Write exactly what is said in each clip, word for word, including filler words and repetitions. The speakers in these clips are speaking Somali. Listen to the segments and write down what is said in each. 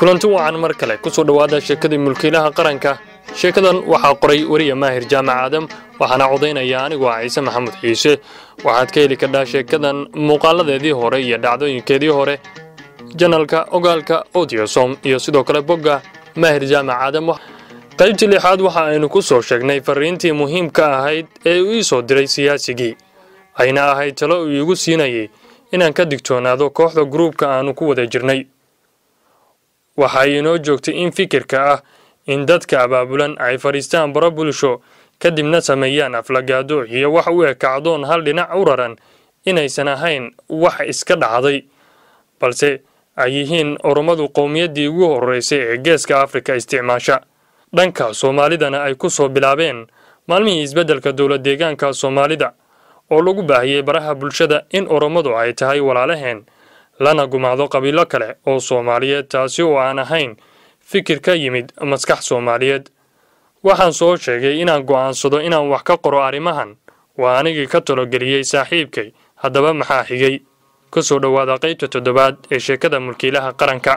kulanti wacan mar kale ku soo dhawaada sheekadii mulkiilaha qaranka. sheekadan waxaa qoray wariye Maahir Jaamac Aadam waxaana codeynaya anigu waa Ciise Maxamed Xiise. waxaad ka heli kartaa sheekadan muuqaaladeedii hore iyo dhacdooyinkeedii hore janalka ogaalka Audiosom iyo sidoo kale bogga Maahir Jaamac Aadam. qaybtii lixaad waxa aynu ku soo sheegnay fariintii muhiimka ahayd ee uu soo diray siyaasigii ayna ahayd talo uu igu siinayay inaan ka digtoonaado kooxda groupka aanu ku wada jirnay. waxa inoo joogtay in fikirka ah in dadka abaabulan ay fariistaan baro bulsho kadibna sameeyaan aflagaado iyo wax u ekacdoon hal dhinac u raran inaysan ahayn wax iska dhacday balse ay yihiin oromadu qowmiyadii ugu horeysay ee geeska Afrika isticmaasha. dhanka Soomaalidana ay ku soo bilaabeen maalmihii isbedelka dowlad deegaanka Soomaalida oo lagu baahiyay baraha bulshada in oromadu ay tahay walaalaheen lana gumaado qabiilo kale oo Soomaaliyeed taasi oo aan ahayn fikir ka yimid maskax Soomaaliyeed. waxaan soo sheegay inaan go'aansado inaan wax ka qoro arrimahan waa anigii ka talogeliyay saaxiibkay. haddaba maxaa xigay? ku soo dhawaada qaybta toddobaad ee sheekada mulkiilaha qaranka.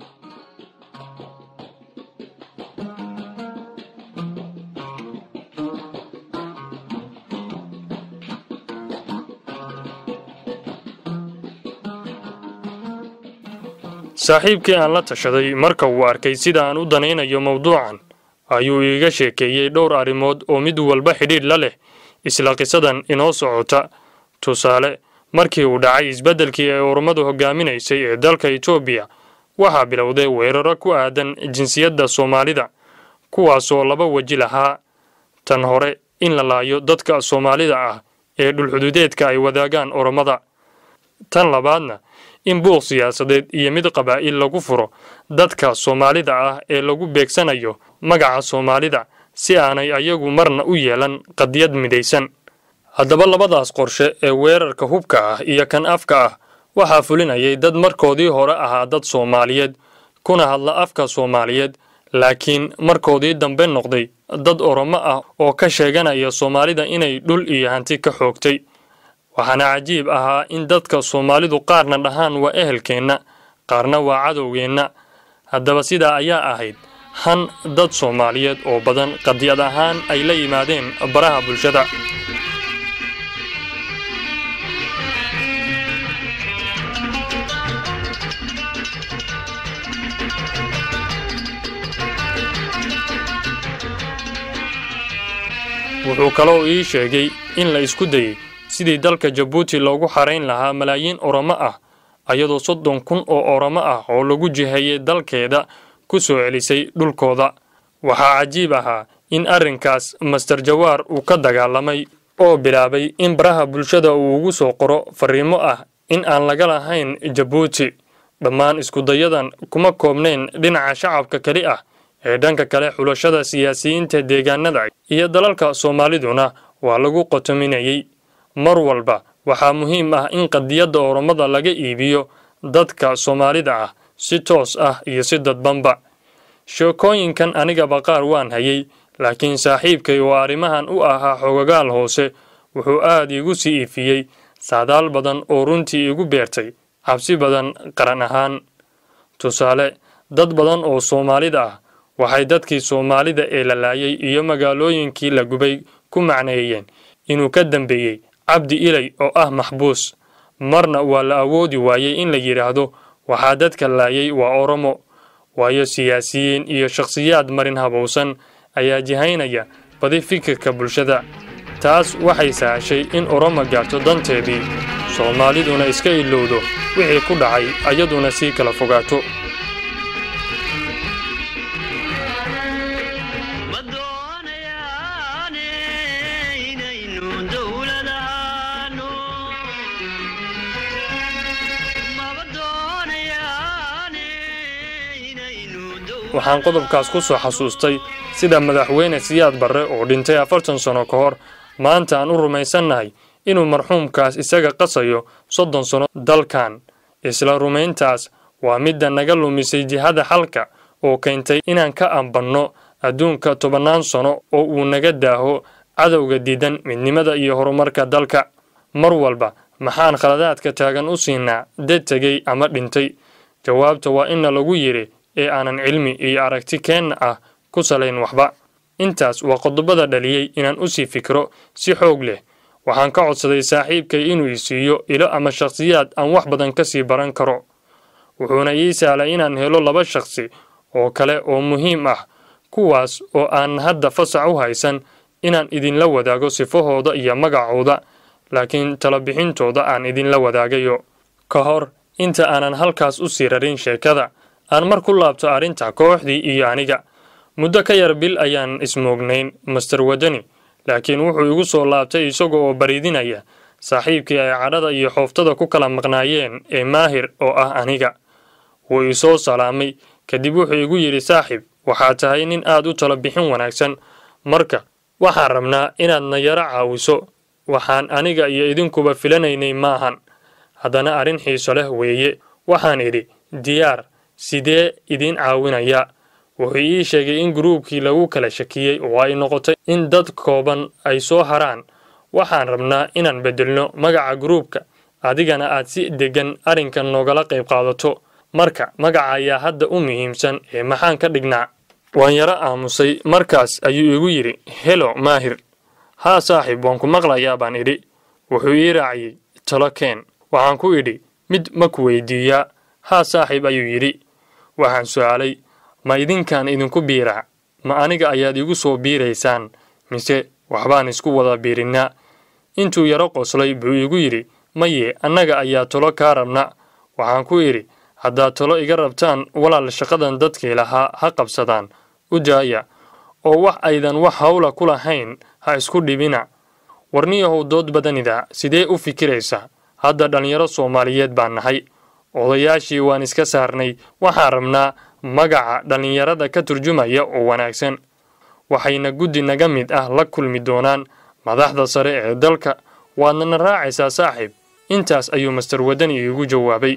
saaxiibkii aan la tashaday marka uu arkay sida aan u danaynayo mawduucan ayuu iiga sheekeeyay dhowr arrimood oo mid walba xidhiidh la leh isla qisadan inoo socota. tusaale, markii uu dhacay isbedelkii ay oromadu hogaaminaysay ee dalka Itoobiya waxaa bilowday weeraro ku aadan jinsiyadda Soomaalida kuwaasoo laba waji lahaa. tan hore in la laayo dadka Soomaalida ah ee dhulxuduudeedka ay wadaagaan oromada. tan labaadna in buuq siyaasadeed iyo mid qabaa'il lagu furo dadka Soomaalida ah ee lagu beegsanayo magaca Soomaalida si aanay ayagu marna u yeelan qadiyad midaysan. haddaba labadaas qorshe ee weerarka hubka ah iyo kan afka ah waxaa fulinayay dad markoodii hore ahaa dad Soomaaliyeed kuna hadla afka Soomaaliyeed laakiin markoodii dambe noqday dad Oromo ah oo ka sheeganaya Soomaalida inay dhul iyo hanti ka xoogtay. waxaana cajiib ahaa in dadka Soomaalidu qaarna dhahaan waa ehelkeenna qaarna waa cadowgeenna. haddaba sidaa ayaa ahayd han dad Soomaaliyeed oo badan qadiyad ahaan ay la yimaadeen baraha bulshada. wuxuu kaloo ii sheegay in la isku dayay sidii dalka Djibouti loogu xarayn lahaa malaayiin Oromo ah ayadoo soddon kun oo Oromo ah oo lagu jiheeyay dalkeeda ku soo celisay dhulkooda. waxaa cajiib ahaa in arrinkaas Master Jawaar uu ka dagaalamay oo bilaabay in baraha bulshada uu ugu soo qoro fariimo ah in aan laga lahayn Djibouti. dhammaan isku dayadan kuma koobnayn dhinaca shacabka kali ah ee dhanka kale xulashada siyaasiyiinta deegaanada iyo dalalka Soomaaliduna waa lagu qotominayay. mar walba waxaa muhiim ah in qadiyadda Oromada laga iibiyo dadka Soomaalida ah si toos ah iyo si dadbanba. sheekooyinkan aniga baqaar waan hayay laakiin saaxiibkay oo arrimahan u ahaa xogagaal hoose wuxuu aad igu sii ifiyay saadaal badan oo runtii igu beertay cabsi badan qaran ahaan. tusaale, dad badan oo Soomaalida ah waxay dadkii Soomaalida ee la laayay iyo magaalooyinkii la gubay ku macneeyeen inuu ka dambeeyay Cabdi Ilay oo ah maxbuus. marna waa la awoodi waayay in la yiraahdo waxaa dadka laayay waa Oromo waayo siyaasiyiin iyo shakhsiyaad marin habowsan ayaa jihaynaya badi fikirka bulshada. taas waxay sahashay in Oromo gaarto danteedii Soomaaliduna iska ilowdo wixii ku dhacay ayaduna sii kala fogaato. waxaan qodobkaas ku soo xasuustay sida madaxweyne Siyaad Barre oo dhintay afartan sano ka hor maanta aan u rumaysannahay inuu marxuumkaas isaga qasayo soddon sano dalkan. isla rumayntaas waa midda naga lumisay jihada xalka oo keentay inaan ka ambanno adduunka tobannaan sano oo uu naga daaho cadowga diidan midnimada iyo horumarka dalka. mar walba maxaan khaladaadka taagan u siinaa dad tagay ama dhintay? jawaabta waa in lagu yiri ee aanan cilmi iyo aragti keen ah ku salayn waxba. intaas waa qodobada dhaliyay inaan u sii fikro si xoog leh. waxaan ka codsaday saaxiibkay inuu i siiyo ilo ama shakhsiyaad aan wax badan ka sii baran karo. wuxuuna ii sahlay inaan helo laba shakhsi oo kale oo muhiim ah, kuwaas oo aan hadda fasax u haysan inaan idinla wadaago sifahooda iyo magacooda, laakiin talo bixintooda aan idinla wadaagayo. ka hor inta aanan halkaas u sii rarin sheekada, aan mar ku laabto arrinta kooxdii iyo aniga. muddo ka yar bil ayaan ismoognayn master Wadani, laakiin wuxuu igu soo laabtay isagoo oo baridinaya saaxiibkii ay cadhada iyo xooftada ku kala maqnaayeen ee Maahir oo ah aniga. wuu i soo salaamay, kadib wuxuu igu yidhi, saaxiib, waxaa tahay nin aad u talo bixin wanaagsan, marka waxaan rabnaa inaadna yara caawiso. waxaan aniga iyo idinkuba filanaynay maahan, haddana arrin xiiso leh weeye. waxaan idhi, diyaar, sidee idin caawinaya? wuxuu ii sheegay in gruubkii lagu kala shakiyey oo ay noqotay in dad kooban ay soo haraan. waxaan rabnaa inaan bedelno magaca gruubka, adigana aad si degan arrinkan noogala qayb qaadato. marka magaca ayaa hadda u muhiimsan ee maxaan ka dhignaa? waan yara aamusay, markaas ayuu igu yidhi, helo Maahir. haa saaxiib, waan ku maqlayaa baan idhi. wuxuu ii raaciyey, talo keen. waxaan ku idhi, mid ma ku weydiiyaa? haa saaxiib ayuu yidhi. waxaan su'aalay, ma idinkaan idinku biiraa? ma aniga ayaad igu soo biiraysaan mise waxbaan isku wada biirinnaa? intuu yaro qoslay buu igu yidhi, maye, annaga ayaa talo kaa rabna. waxaan ku idhi, haddaad talo iga rabtaan, walaal, shaqadan dadkii lahaa ha qabsadaan, u daaya, oo wax aydan wax hawla ku lahayn ha isku dhibina. warniyahow dood badanida, sidee u fikiraysaa? hadda dhallinyaro Soomaaliyeed baan nahay, odayaashii waan iska saarnay, waxaan rabnaa magaca dhallinyarada ka turjumaya oo wanaagsan. waxayna guddi naga mid ah la kulmi doonaan madaxda sare ee dalka. waadna na raacaysaa saaxiib. intaas ayuu master Wadani igu jawaabay.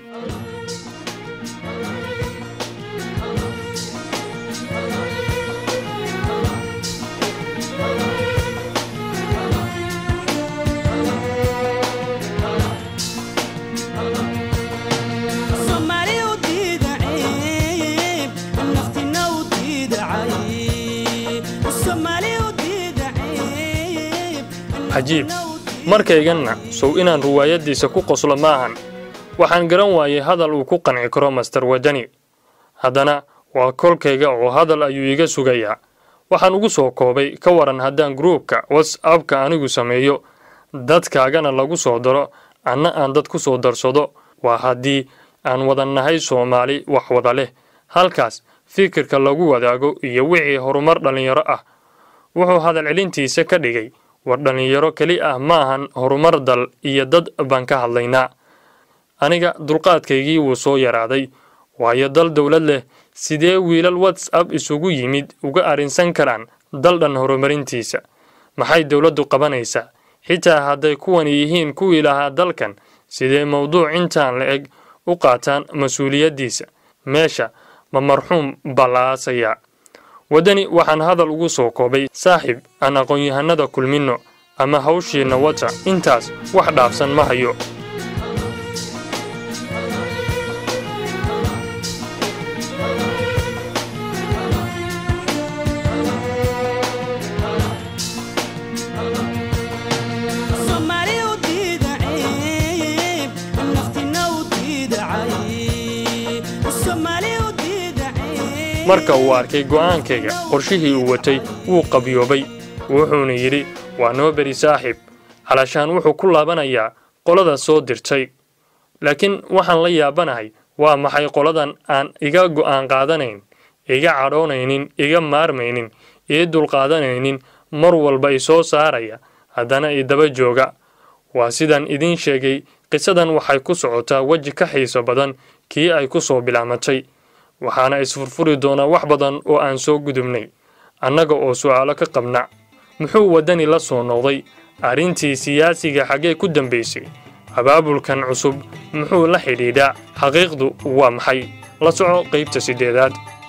cajiib, markayganna sow inaan ruwaayadiisa ku qoslo maahan. waxaan garan waayay hadal uu ku qanci karo master Wadani. haddana waa kolkayga oo hadal ayuu iga sugayaa. waxaan ugu soo koobay, ka waran haddaan gruubka WhatsApp-ka anigu sameeyo, dadkaagana lagu soo daro, anna aan dad ku soo darsado. waa haddii aan wada nahay Soomaali wax wada leh, halkaas fikirka lagu wadaago iyo wixii horumar dhallinyaro ah. wuxuu hadal celintiisa ka dhigay, war dhallinyaro keli ah maahan, horumar dal iyo dad baan ka hadlaynaa. aniga dulqaadkaygii wuu soo yaraaday, waayo dal dowlad leh sidee wiilal WhatsApp isugu yimid uga arrinsan karaan dal dhan horumarintiisa? maxay dowladdu qabanaysaa? xitaa hadday kuwan yihiin kuwii lahaa dalkan, sidee mowduuc intaan la eg u qaataan mas-uuliyaddiisa? meesha ma marxuum baa la aasayaa? Wadani waxaan hadal ugu soo koobay, saaxiib, aan aqoon-yahanada kulminno ama hawshiina wata, intaas wax dhaafsan ma hayo. marka uu arkay go'aankayga, qorshihii uu watay wuu qabyoobay. wuxuuna yidhi, waa noo beri saaxiib, calashaan wuxuu ku laabanayaa qolada soo dirtay. laakiin waxaan la yaabanahay, waa maxay qoladan aan iga go'aan qaadanayn, iga cadhoonaynin, iga maarmaynin, ii dulqaadanaynin, mar walba i soo saaraya, haddana i daba jooga. waa sidaan idiin sheegay, qisadan waxay ku socotaa weji ka xiiso badan kii ay ku soo bilaamatay. waxaana isfurfuri doonaa wax badan oo aan soo gudubnay, annaga oo su'aalo ka qabna. muxuu Wadani la soo noqday? arrintii siyaasiga xaggee ku dambaysay? abaabulkan cusub muxuu la xidhiidhaa? xaqiiqdu waa maxay? la soco qaybta sideedaad.